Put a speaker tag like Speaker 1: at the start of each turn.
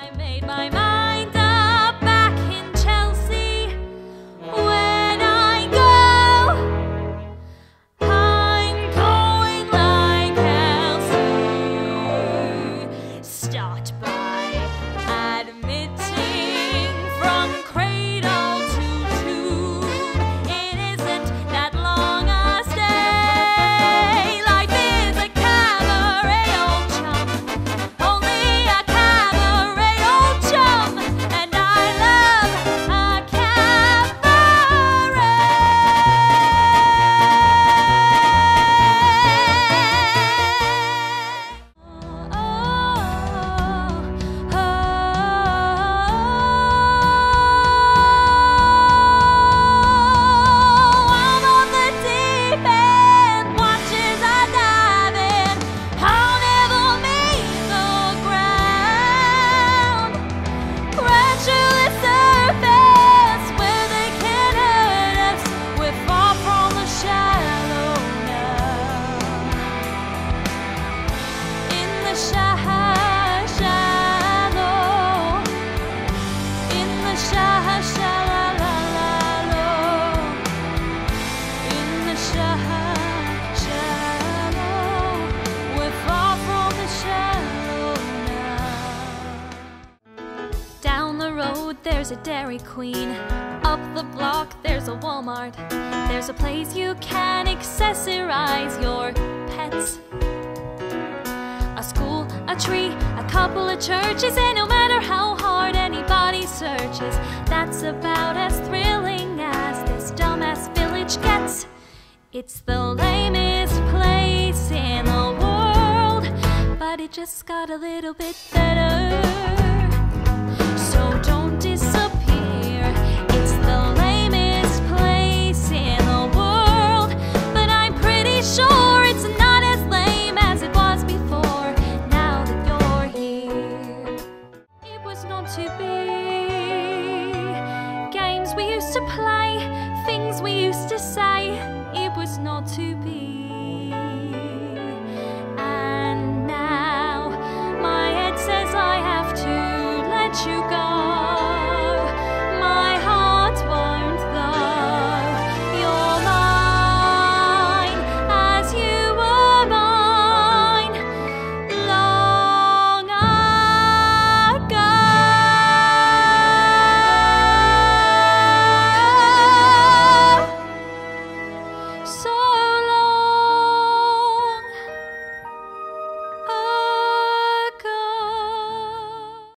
Speaker 1: I made my mind up back in Chelsea. When I go, I'm going like Elsie. Start by admitting from cradle to tomb, it isn't that long a stay. Life is a cabaret, old chum, only a cabaret, old chum, and I love a I'm on the deep end, watch as I dive in. I'll never meet the ground. Crash to the surface where they can hurt us. We're far from the shallow now. In the shallow, in the shallow, in the shallow, we're far from the shallow now. Down the road there's a Dairy Queen. Up the block there's a Walmart. There's a place you can accessorize your pets. A school, a tree, a couple of churches, and no matter how hard anybody searches, that's about as thrilling as this dumbass village gets. It's the lamest place in the world, but it just got a little bit better. So don't disappear. It's the lamest place in the world, but I'm pretty sure it's not as lame as it was before. Now that you're here, it was not to be. Games we used to play, things we used to say, it was not to